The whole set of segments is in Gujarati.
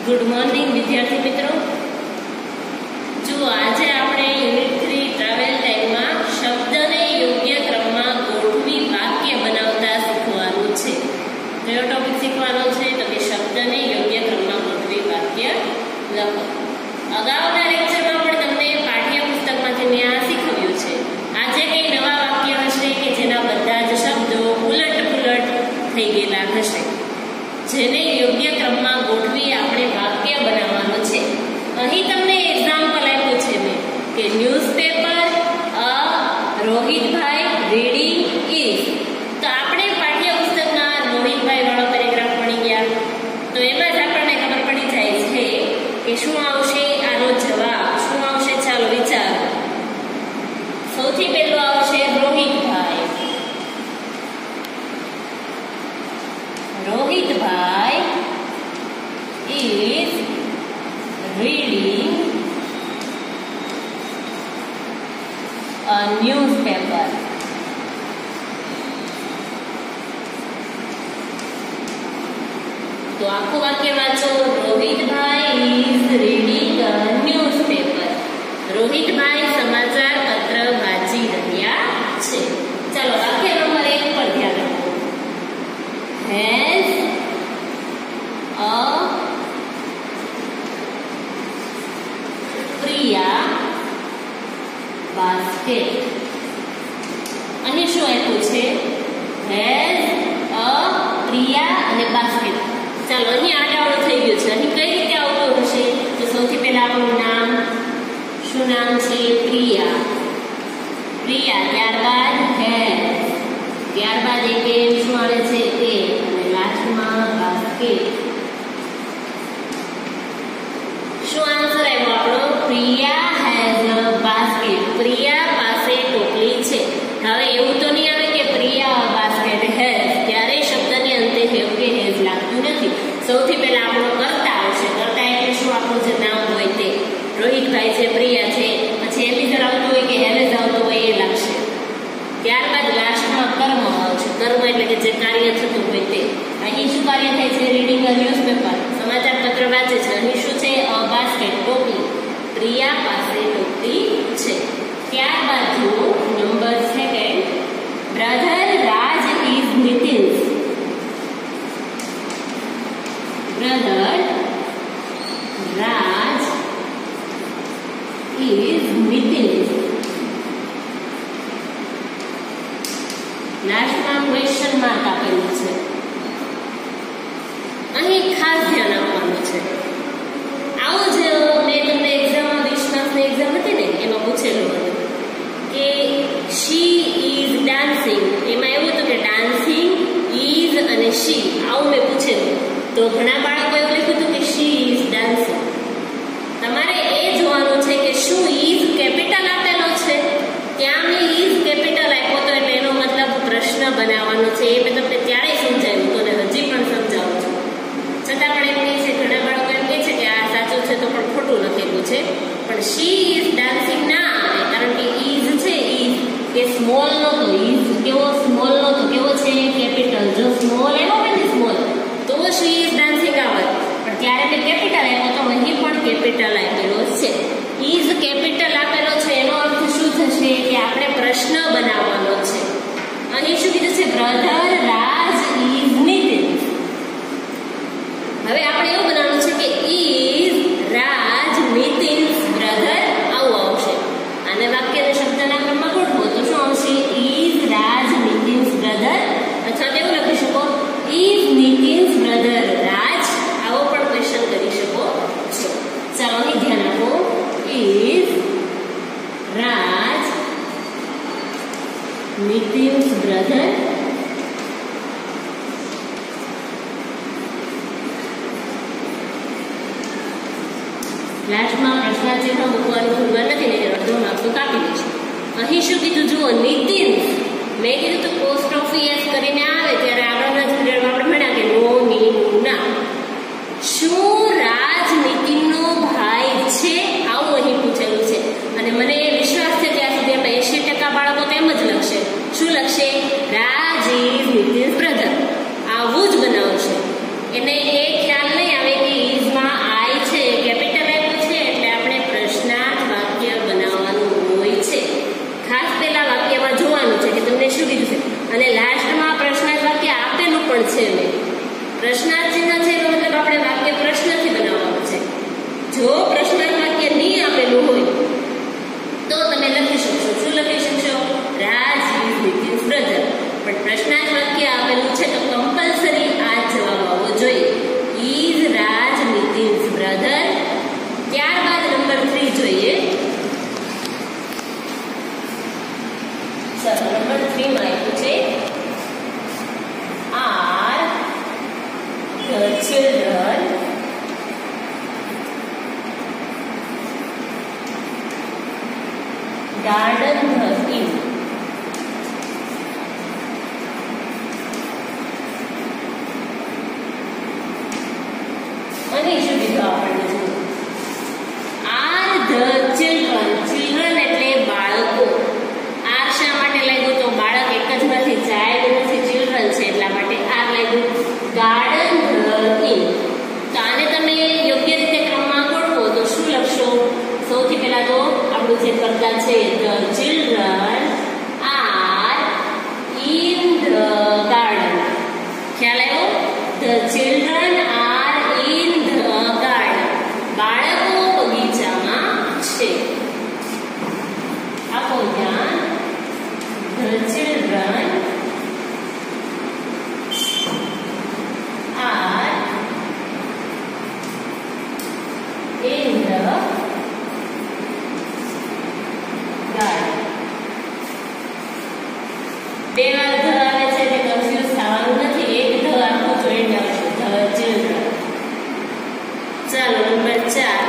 ગુડ મોર્નિંગ વિદ્યાર્થી મિત્રો. જો આજે આપણે યુનિટ 3 ટ્રાવેલ ટાઈમમાં શબ્દને યોગ્ય ક્રમમાં ગોઠવી વાક્ય બનાવતા શીખવાનું છે. કયો ટોપિક શીખવાનો છે? તો કે શબ્દને યોગ્ય ક્રમમાં ગોઠવી વાક્ય લખો. અગાઉના લેક્ચરમાં પણ તમને પાઠ્યપુસ્તકમાંથી મેં આ શીખવ્યું છે. આજે કઈ નવા વાક્ય હશે કે જેના બધા જ શબ્દો ઉલટ-પુલટ થઈ ગયેલા હશે, જેને યોગ્ય ક્રમમાં ગોઠવી આપણે વાક્ય બનાવવાનું છે. અહીં તમને એક્ઝામ્પલ આપ્યું છે મેં કે ન્યૂઝપેપર રોહિતભાઈ રીડિંગ ઇઝ. તો આપણે પાઠ્યપુસ્તકમાં રોહિતભાઈ વાળો પેરેગ્રાફ ભણી ગયા, તો એમાં જ આપણને ખબર પડી જાય છે કે શું આવશે આનો જવાબ, શું આવશે. ચાલો વિચારો. સૌથી પહેલું આવશે રોહિતભાઈ. રોહિતભાઈ is reading a newspaper. તો આખું વાક્ય વાંચો. રોહિતભાઈ is reading a newspaper. રોહિતભાઈ સમાચાર પત્ર વાંચી રહ્યા છે. ચાલો વાક્ય નંબર 1 પર ધ્યાન રાખો. Has a Priya basket. અહીં શું આપ્યું છે? Has a Priya અને basket. ચાલો અહીં આડાવડું થઈ ગયું છે. અહીં કઈ રીતે આવતું હશે? તો સૌથી પહેલા આપણું નામ. શું નામ છે? પ્રિયા. પ્રિયા, ત્યારબાદ has, ત્યારબાદ એક શું આવે છે? એ, અને લાસ્ટમાં બાસ્કેટ. શું આન્સર આવ્યો આપણો? Priya has a basket. Priya પાસે ટોપલી છે. હવે એવું તો નહીં આવે કે પ્રિયા બાસ્કેટ હેઝ, ત્યારે શબ્દની અંતે હેવ કે હેઝ લાગતું નથી. સૌથી પહેલા આપણો કર્તા આવશે. કર્તા એટલે શું? આપણું જે નામ હોય તે. રોહિતભાઈ છે, પ્રિયા છે, પછી એપિસોડ આવતું હોય કે હેઝ આવતું હોય એ લાગશે. ત્યારબાદ લાસ્ટમાં કર્મ આવશે. કર્મ એટલે કે જે કાર્ય થતું હોય તે. અહીં શું કાર્ય થાય છે? રીડિંગ અ ન્યૂઝપેપર, સમાચાર પત્ર વાંચે છે. અહીં શું છે? A basket, ટોપલી. પ્રિયા પાસે ટોપલી છે. ત્યારબાદ જુઓ નંબર 2. Brother Raj is Nitin's. Brother Raj is Nitin's. લાસ્ટમાં ક્વેશ્ચન માર્ક આપેલું છે. અહીં ખાસ ધ્યાન આપવાનું છે. આવું જ મેં તમને એક્ઝામમાં 20 માર્ક્સની એક્ઝામ હતી ને, એમાં પૂછેલું હતું કે શી ઇઝ ડાન્સિંગ. એમાં એવું હતું કે ડાન્સિંગ ઇઝ અને શી, આવું મેં પૂછેલું. તો ઘણા બાળકો એવું લખ્યું હતું કે શી ઇઝ ડાન્સિંગ. તમારે એ જોવાનું છે કે શું ઇઝ કેપિટલ આપેલો છે, ત્યાં મેં ઇઝ કેપિટલ આપ્યો તો એટલે એનો મતલબ પ્રશ્ન બનાવવાનો છે. એ મેં તમને ત્યારે સમજાવ્યું હતું અને હજી પણ સમજાવું છું. છતાં પણ એમ કહે છે, ઘણા બાળકો એમ કહે છે કે આ સાચું છે તો પણ ખોટું લખેલું છે. પણ શી ઇઝ ડાન્સિંગ ના આવે, કારણ કે ઇઝ છે, ઇઝ એ સ્મોલ નહોતો. ઇઝ કેવો? સ્મોલ નહોતો. કેવો છે? કેપિટલ. જો સ્મોલ એવો હોય ને, સ્મોલ, તો શી ઇઝ ડાન્સિંગ આવે. પણ ત્યારે મેં કેપિટલ આપ્યો તો અહીં પણ કેપિટલ આપેલો છે. ઇઝ કેપિટલ આપેલો છે એનો અર્થ શું થશે કે આપણે પ્રશ્ન બનાવવાનો છે. અહીં શું કીધું છે? Brother Raj is Nitin's. હવે આપણે એવું બનાવવાનું છે કે ઇઝ રાજ નિતિન્સ બ્રધર, આવું આવશે. અને વાક્યને શબ્દના ક્રમમાં ગોઠવો તો શું આવશે? ઇઝ રાજ નિતિન્સ બ્રધર, અથવા એવું લખી શકો ઇઝ નિતિન્સ બ્રધર રાજ. આવો પણ ક્વેશ્ચન કરી શકો છો. ચાલો અહીં ધ્યાન આપો. Is Raj Nitin's brother. લાસ્ટમાં પ્રશ્નાર્થ મૂકવાનું ભૂલવા નથી, ને અડધો માર્ક તો કાપી દઈશું. અહીં શું કીધું? જુઓ, નિતિન્સ. મેં કીધું તો પોસ્ટઓફિસ કરીને આવે ત્યારે આગળના જ પીરિયડમાં આપણે ભણ્યા કે નો ની ના. શું રાજ નિતિનનો ભાઈ છે? આવું અહીં પૂછેલું છે. અને મને વિશ્વાસ છે ત્યાં સુધી આપણે 80% બાળકો તેમ જ લખશે. શું લખશે? Raj is Nitin's brother. આવું જ બનાવશે. એને એ ખ્યાલ નહીં આવે કે ઇઝમાં પણ છે નહીં. પ્રશ્નાર્થ ચિહ્ન છે એનો મતલબ આપણે વાક્ય પ્રશ્નથી બનાવવાનું છે. જો પ્રશ્નાર્થ વાક્ય નહીં આપેલું હોય તો તમે લખી શકશો. શું લખી શકશો? Raj is Nitin's brother. પણ પ્રશ્નાર્થ વાક્ય આપેલું છે તો કમ્પલસરી આ જ જવાબ આવવો જોઈએ. Is Raj Nitin's brother. ત્યારબાદ નંબર 3 જોઈએ. ચાલો નંબર 3 માં આપ્યું છે are the children garden the in. અને શું કીધું આપણને? R the children. ચિલ્ડ્રન એટલે બાળકો. આર શા માટે લાગ્યું? તો બાળક એક જ નથી, ચાઇલ્ડ નથી, ચિલ્ડ્રન છે એટલા માટે આર લાગ્યું. Garden the in. તો આને તમે યોગ્ય રીતે ક્રમમાં ગોઠવો તો શું લખશો? સૌથી પહેલા તો આપણું જે કર્તા છે the children are in the garden. ખ્યાલ આવ્યો? The children are in the garden. બાળકો બગીચામાં છે. આપો ધ્યાન. The children are in the garden. બે વાર ધ આવે છે એટલે કન્ફ્યુઝ થવાનું નથી. એક ધ આખું જોઈને આવશે. The children. ચાલો નંબર 4.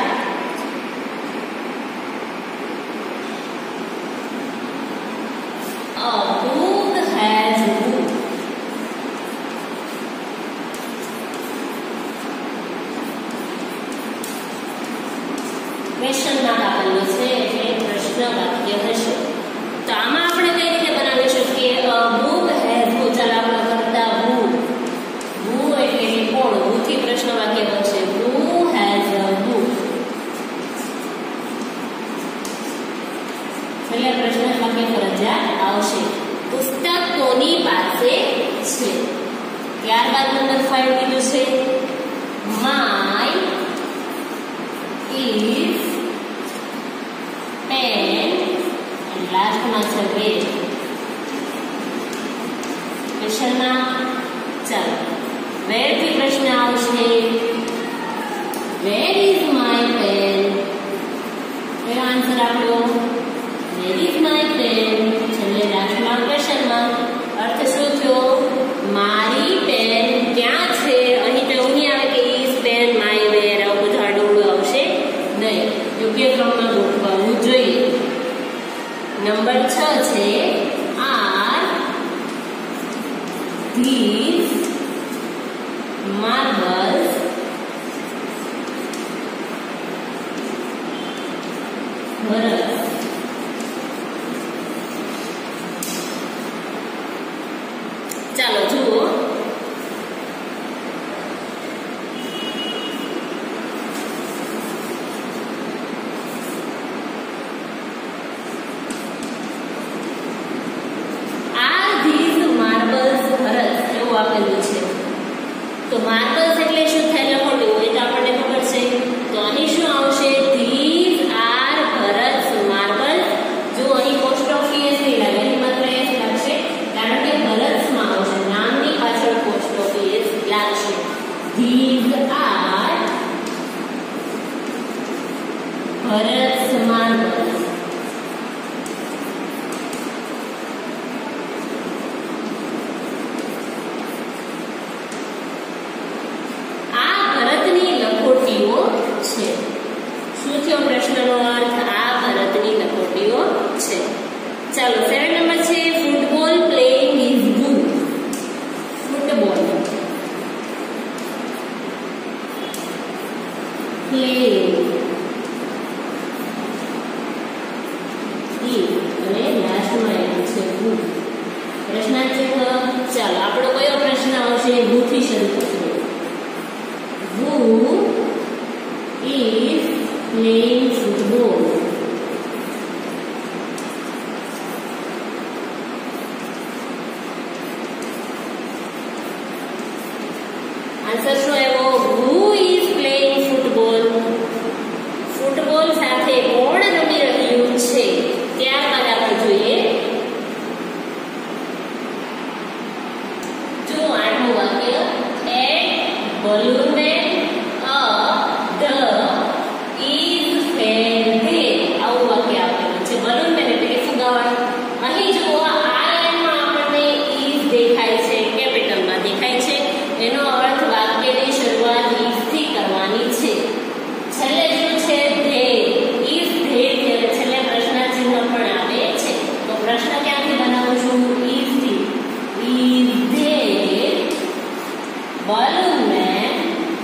A book has book. Question mark આપેલો છે એટલે પ્રશ્ન વાક્ય હશે. તો આમાં આપણે કઈ રીતે બનાવી શકીએ? Book has book. ચાલો આપણે કરતા બુક. બુ એટલે કોણ? બુથી પ્રશ્ન વાક્ય બનશે. બુ હેઝ અ બુક. એટલે પ્રશ્ન વાક્ય ફરજિયાત આવશે. પુસ્તક કોની પાસે છે? ત્યારબાદ નંબર 5 કીધું છે માય ઇઝ પેન. અને લાસ્ટમાં છે વેર. ક્વેશ્ચનમાં ચાલો વેર થી પ્રશ્ન આવશે. Where is my pen. એનો આન્સર આપણો વેર ઇઝ માય પેન. છેલ્લે લાસ્ટમાં ક્વેશ્ચનમાં અર્થ શું થયો? મારી પેન ક્યાં છે? અહીં તો એવું નહીં આવે કે ઇઝ પેન માય વેર. આવું બધું આડું આવશે નહીં. યોગ્ય ક્રમમાં ગોઠવવું જોઈએ. નંબર 6 છે આર ધીઝ માર્બલ્સ ભરત. ચાલો જુઓ. આપેલું છે તો માર્બલ્સ એટલે શું થાય? લખોટી હોય તો આપણને ખબર છે. તો અહીં શું આવશે? These are Bharat marbles. જો અહીં પોસ્ટ ઓફિસ નહીં લાગે, અહીં માત્ર એસ લાગશે કારણ કે ભરતમાં આવશે. નામની પાછળ પોસ્ટ ઓફિસ લાગશે. These are Bharat marbles. છે. શું થયો પ્રશ્નનો અર્થ? આ ભરતની લખોટીઓ છે. ચાલો 7 નંબર છે football playing is good. Football playing ઈ અને લાસ્ટમાં આવ્યું છે ગુડ. પ્રશ્નાર્થ ચિહ્ન. ચાલો આપણો કયો પ્રશ્ન આવશે? ગુથી શરૂ થશે. Who is playing football? Answer શું આવ્યો? Who is playing football? Football સાથે કોણ રમી રહ્યું છે? ત્યારબાદ આપણે જોઈએ જો 8મું વાક્ય at balloon man the is fair day. આવું વાક્ય આપેલું છે. balloon man એટલે કે ફુગાવાળો. અહીં જુઓ આ લાઈનમાં આપણને is દેખાય છે, કેપિટલમાં દેખાય છે. એનો અર્થ વાક્યની શરૂઆત is થી કરવાની છે. છેલ્લે શું છે? they. is they છેલ્લે પ્રશ્નાર્થ ચિહ્ન પણ આવે છે. તો પ્રશ્ન ક્યાંથી બનાવું છું? is થી. is there balloon man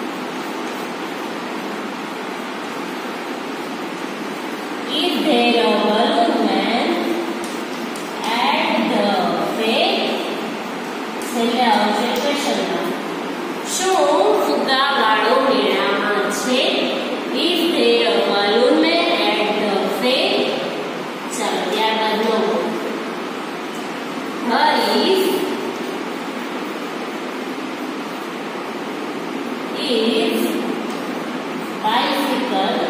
is there a balloon man at the fair? છેલ્લે આવશે ક્વેશ્ચન માર્ક. શું ફુગ્ગાવાળો મેળામાં છે? is there a balloon man at the fair? ચાલો ત્યારબાદ નો Harish is bicycle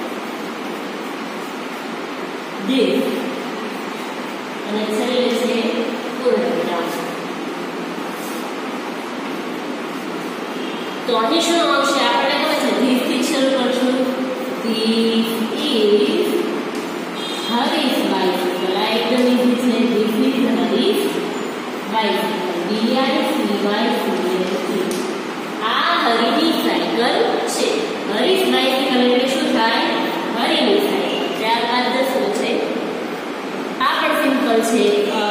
this અને છેલ્લે છે પૂર્ણવિરામ. તો અહીં શું આવશે? આપણે ખબર છે ધીસ થી શરૂ કરશું. This is Harish bicycle. આ એકદમ ઈઝી છે. This is Harish bicycle. BICYCL. આ હરીની સાયકલ છે. હરીશ બાઇસિકલ એટલે શું થાય? હરીની સાયકલ. ત્યારબાદ 10મું છે. આ પણ સિમ્પલ છે.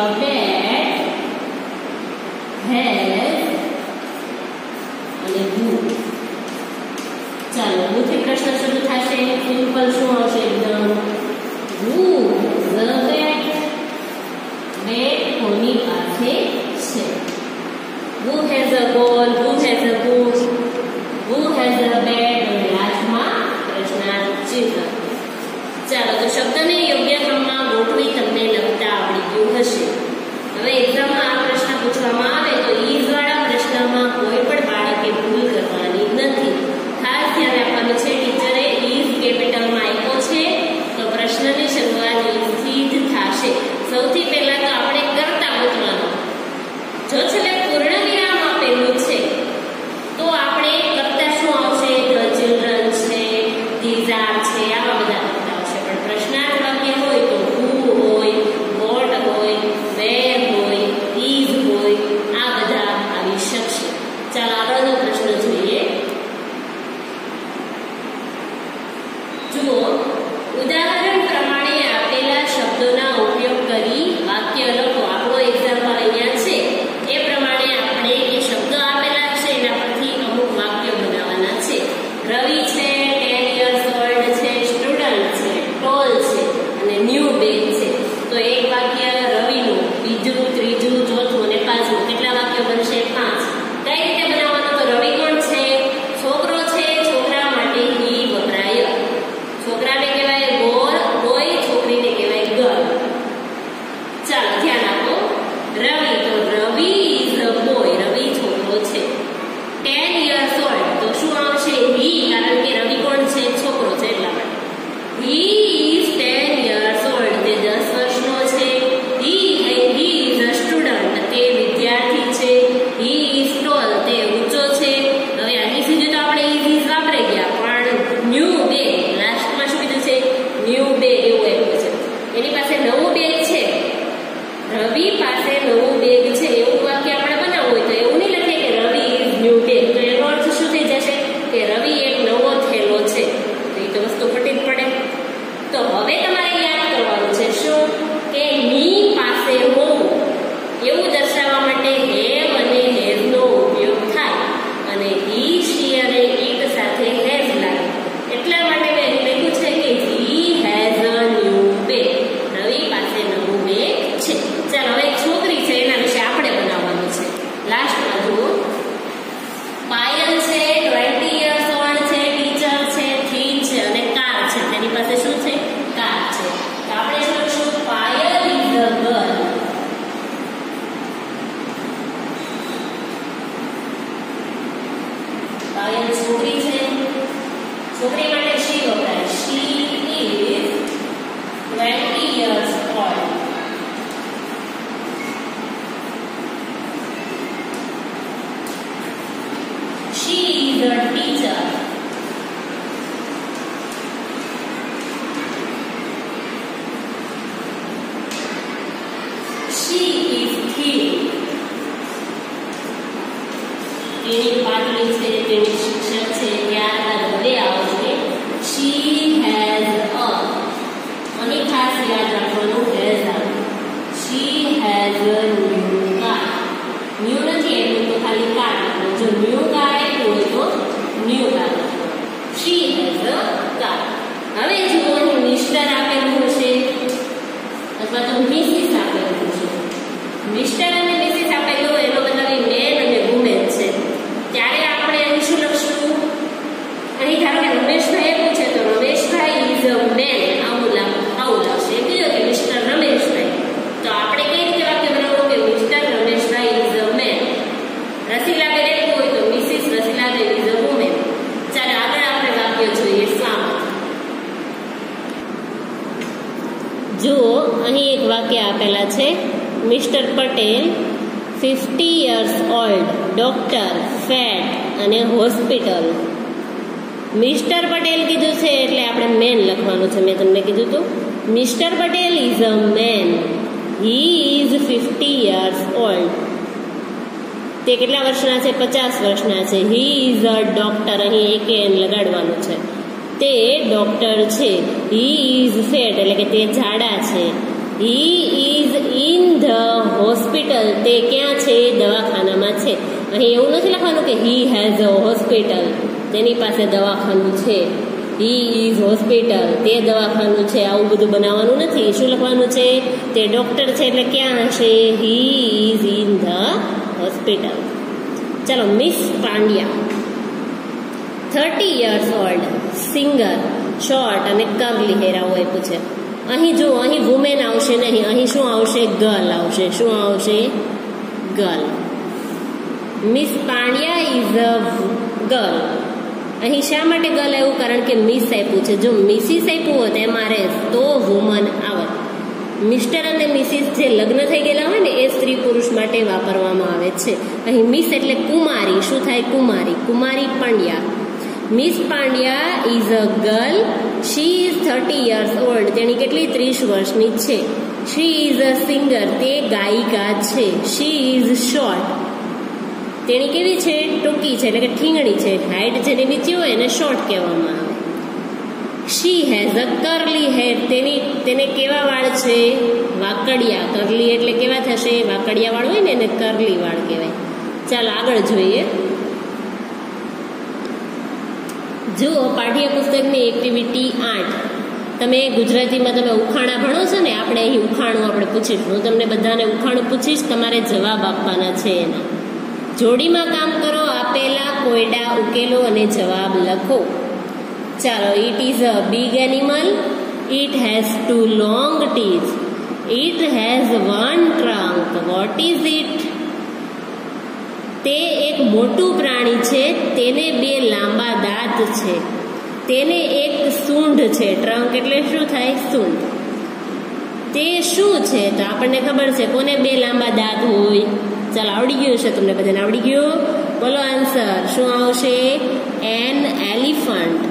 બેટ હેઝ અને who. ચાલો whoથી પ્રશ્ન શરૂ થશે. સિમ્પલ શું આવશે? એકદમ who the bat? બેટ કોની પાસે છે? who has a ball? who has a book? who has a bat? અને લાસ્ટમાં પ્રશ્નાર્થ ચિહ્ન. ચાલો તો શબ્દને યોગ્ય ક્રમમાં ગોઠવી તમને લખતા આવડી ગયું હશે. હવે એક્ઝામમાં આ પ્રશ્ન પૂછવામાં આવે તો ઈઝ વાળા પ્રશ્નમાં કોઈ પણ બાળકે ભૂલ કરવાની નથી. ખાસ ધ્યાન આપવાનું છે. ટીચરે ઈઝ કેપિટલમાં આપ્યો છે તો પ્રશ્નની શરૂઆત ઈઝથી જ થશે. સૌથી પહેલા તો આપણે કરતા ગોતવાનું. જો છેલ્લે પૂર્ણ વિરામ આપેલું છે તો આપણે કરતા શું આવશે? ધ ચિલ્ડ્રન છે, ધીઝ આર છે, આવા બધા કરતા આવશે. પણ પ્રશ્નાર્થ વાક્ય હોય તો છોકરી માટે શી વપરાય. She is 20 years old. She is a teacher. She is thin. તેની પાટલી છે, તેની શિક્ષક છે, ત્યારબાદ હવે આવશે she has a. અને ખાસ યાદ રાખવાનું has આવે. she has a new car. New નથી એટલે તો ખાલી કાર. જો ન્યુ કાર આપ્યું હોય તો new car. she has a car. હવે જુઓ અહીં મિસ્ટર આપેલું હશે અથવા તો મિસિસ આપેલું હશે. મિસ્ટર અને મિસિસ આપેલું હોય એનો મતલબ મેન અને વુમેન છે. ત્યારે આપણે અહીં શું લખશું. અહીં ધારો કે રમેશભાઈ પૂછે તો રમેશભાઈ ઇઝ અ મેન. આવું લાગશે. એ કીધું કે મિસ્ટર રમેશભાઈ, તો આપણે કઈ રીતે વાક્ય બનાવવું કે Mr Rameshbhai is a man. Rasilaben એવું હોય તો Mrs Rasilaben is a woman. ચાલો આગળ આપણે વાક્ય જોઈએ. જુઓ અહીં એક વાક્ય આપેલા છે. Mr Patel 50 years old, doctor, fat અને હોસ્પિટલ. મિસ્ટર પટેલ કીધું છે એટલે આપણે મેન લખવાનું છે. મેં તમને કીધું હતું Mr Patel is a man. He is 50 years old. તે કેટલા વર્ષના છે. 50 વર્ષના છે. He is a doctor. અહીં એક એન લગાડવાનું છે. તે ડોક્ટર છે. હી ઇઝ ફેટ એટલે કે તે જાડા છે. He is in the hospital. તે ક્યાં છે. દવાખાનામાં છે. અહીં એવું નથી લખવાનું કે હી હેઝ અ હોસ્પિટલ. તેની પાસે દવાખાનું છે. He is hospital. તે દવાખાનું છે. આવું બધું બનાવવાનું નથી. શું લખવાનું છે. તે ડોક્ટર છે એટલે ક્યાં હશે. He is in the hospital. ચાલો miss Pandya 30 years old, singer, short અને કર્લી હેર આવું આપ્યું છે. અહીં જો અહીં વુમેન આવશે નહીં. અહીં શું આવશે. ગર્લ આવશે. શું આવશે. Girl. Miss Pandya is a girl. અહીં શા માટે ગર્લ આવ્યું. કારણ કે મિસ આપ્યું છે. જો મિસિસ આપ્યું હોત એમાં તો વુમન આવત. મિસ્ટર અને મિસિસ જે લગ્ન થઈ ગયેલા હોય ને એ સ્ત્રી પુરુષ માટે વાપરવામાં આવે છે. અહીં મિસ એટલે કુમારી. શું થાય. કુમારી. કુમારી Pandya. Miss Pandya is a girl. She is 30 years old. તેની કેટલી 30 વર્ષની છે. She is a singer. તે ગાયિકા છે. She is short. તેની કેવી છે. ટૂંકી છે એટલે કે ઠીંગણી છે. હાઈટ જેની નીચી હોય એને શોર્ટ કહેવામાં આવે. She has a curly hair. તેને કેવા વાળ છે. વાકડિયા. કર્લી એટલે કેવા થશે. વાકડિયા વાળ હોય ને એને કર્લી વાળ કહેવાય. ચાલો આગળ જોઈએ. જુઓ પાઠ્યપુસ્તકની એક્ટિવિટી 8. તમે ગુજરાતીમાં તમે ઉખાણા ભણો છો ને. આપણે અહીં ઉખાણું આપણે પૂછીશું. હું તમને બધાને ઉખાણું પૂછીશ. તમારે જવાબ આપવાના છે એના. જોડીમાં કામ કરો. આપેલા કોયડા ઉકેલો અને જવાબ લખો. ચાલો. It is a big animal. It has 2 long teeth. It has 1 trunk. What is it. તે એક મોટું પ્રાણી છે. તેને 2 લાંબા દાંત છે. તેને એક સૂંઢ છે. ટ્રંક એટલે શું થાય. સૂંઢ. તે શું છે. તો આપણને ખબર છે કોને 2 લાંબા દાંત હોય. ચાલો આવડી ગયું છે તમને બધાને. આવડી ગયું. બોલો આન્સર. શું આવશે. An elephant.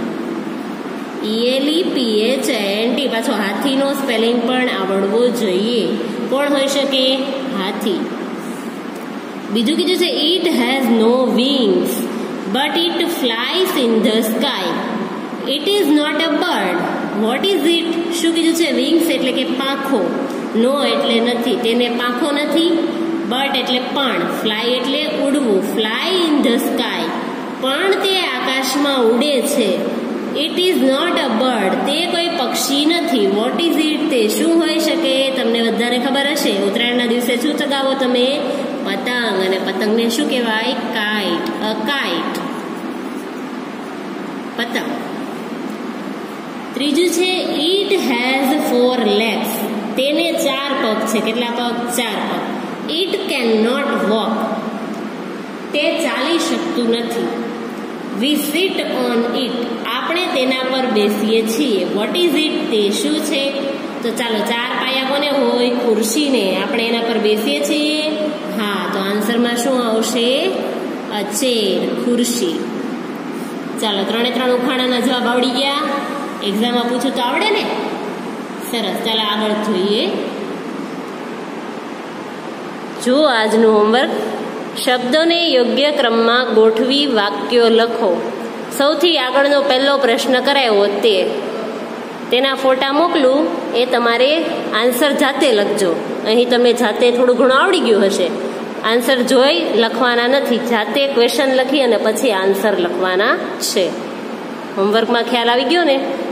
ELEPHANT. પાછો હાથીનો સ્પેલિંગ પણ આવડવો જોઈએ. કોણ હોઈ શકે. હાથી. બીજું કીધું છે it has no wings but it flies in the sky. It is not a bird. What is it. શું કીધું છે. વિંગ્સ એટલે કે પાંખો. નો એટલે નથી. તેને પાંખો નથી. બટ એટલે પણ. ફ્લાય એટલે ઉડવું. Fly in the sky. પણ તે આકાશમાં ઉડે છે. It is not a bird. તે કોઈ પક્ષી નથી. What is it. તે શું હોઈ શકે. તમને બધાને ખબર હશે ઉત્તરાયણના દિવસે શું ચગાવો તમે. પતંગ. અને પતંગને શું કહેવાય. કાઇટ. A kite. પતંગ. ત્રીજું છે ઇટ હેઝ 4 legs. તેને 4 પગ છે. કેટલા પગ. 4 પગ. It can not walk. તે ચાલી શકતું નથી. વી સીટ ઓન ઇટ, આપણે તેના પર બેસીએ છીએ. વોટ ઇઝ ઇટ, તે શું છે? તો ચાલો, 4 પાયા કોને હોય? ખુરશીને. આપણે એના પર બેસીએ છીએ. હા, તો આન્સરમાં શું આવશે? અ ચેર, ખુરશી. ચાલો, 3 ઉખાણાના જવાબ આવડી ગયા. એક્ઝામમાં પૂછું તો આવડે ને? સરસ. ચાલો આગળ જોઈએ. જો આજનું હોમવર્ક, શબ્દોને યોગ્ય ક્રમમાં ગોઠવી વાક્યો લખો. સૌથી આગળનો પહેલો પ્રશ્ન કરાયો તેના ફોટા મોકલું, એ તમારે આન્સર જાતે લખજો. અહીં તમે જાતે થોડું ઘણું આવડી ગયું હશે. આન્સર જોઈ લખવાના નથી, જાતે ક્વેશ્ચન લખી અને પછી આન્સર લખવાના છે. હોમવર્કમાં ખ્યાલ આવી ગયો ને?